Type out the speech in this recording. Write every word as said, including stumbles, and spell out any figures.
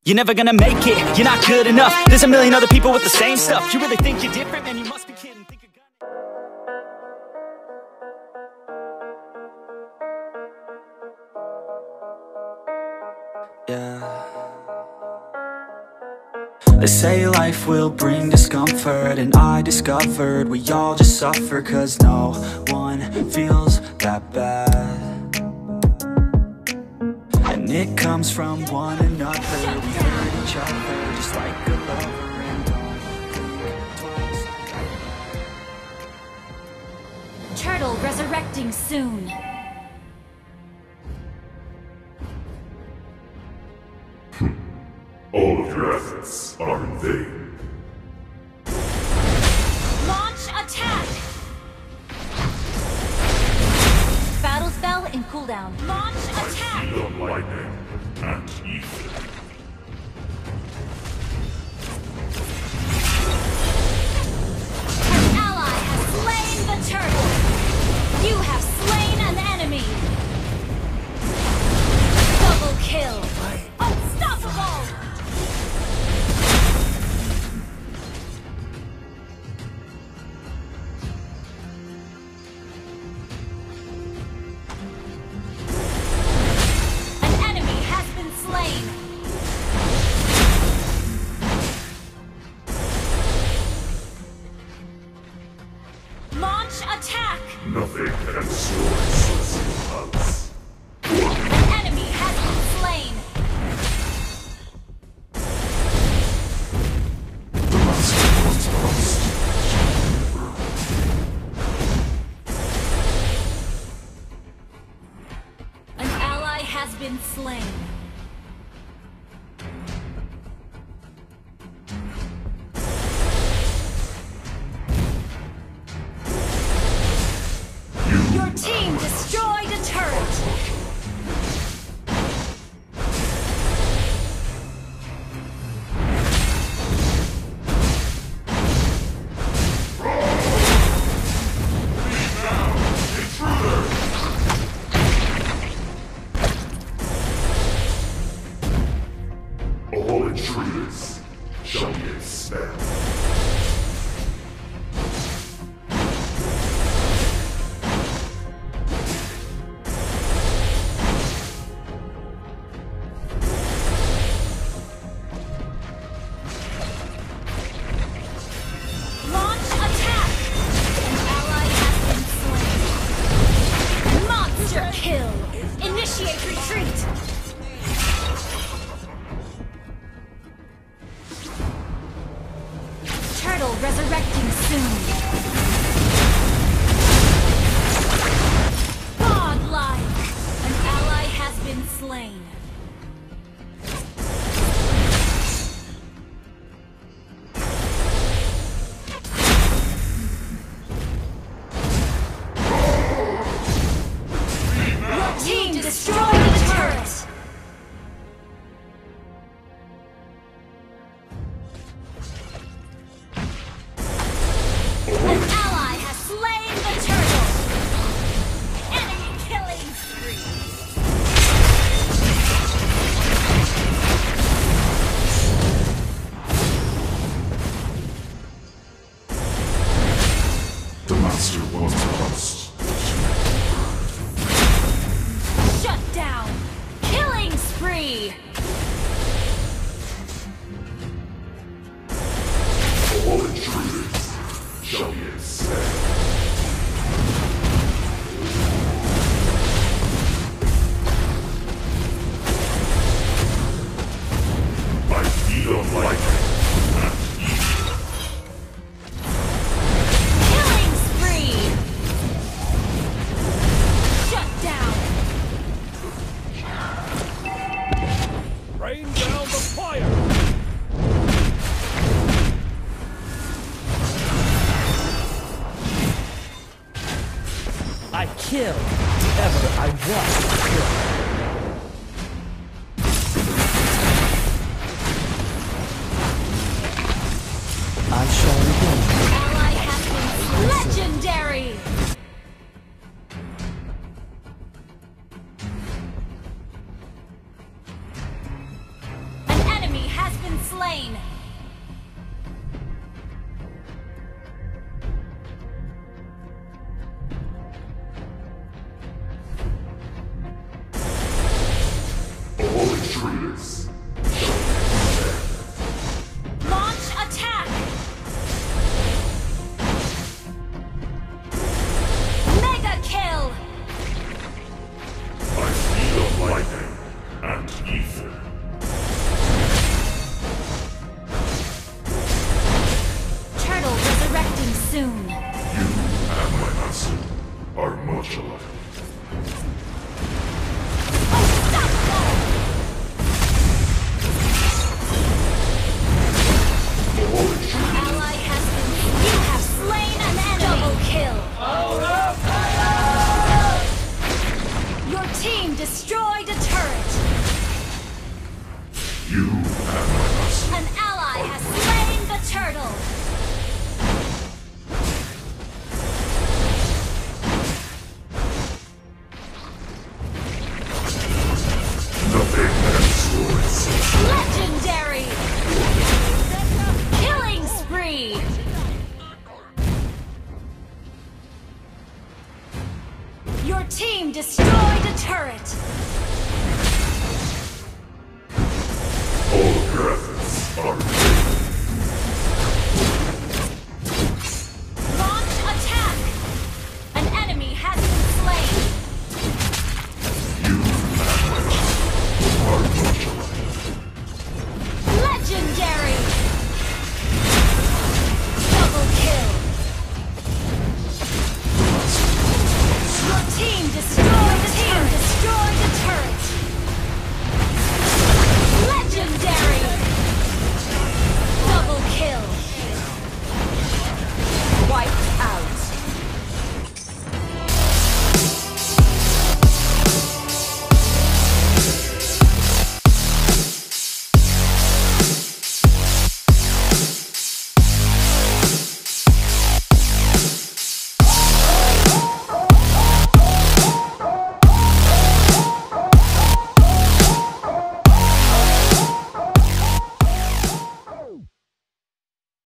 You're never gonna make it, you're not good enough. There's a million other people with the same stuff. You really think you're different? Man, you must be kidding. Think you're gonna... Yeah. They say life will bring discomfort, and I discovered we all just suffer, cause no one feels that bad. And it comes from one another. We hurt each other just like a lover, and don't think twice. Turtle resurrecting soon. All of your efforts are in vain. Launch attack! Battle spell in cooldown. Launch attack! I feed on lightning and ether. An ally has slain the turtle! You have slain an enemy! Double kill! Unstoppable! Attack! Nothing can destroy Celestial Palace. An enemy has been slain! The master was lost. An ally has been slain. Your team destroyed a turret! All intruders shall be expelled. Kill! Initiate retreat! Turtle resurrecting soon. Godlike! An ally has been slain. Team destroy the turret! An ally has slain the turtle! Enemy killing spree! The master was lost. Shut down! slain. All intruders. Launch attack. Mega kill. By speed of lightning and ether. Turtle resurrecting soon. You and my master are much alike. All intruders. Ally has been. You have slain an enemy. Double kill. Your team destroyed a turret. You and my master. An ally has slain the turtle. Nothing can destroy. Legendary. Killing spree. Your team destroyed a turret.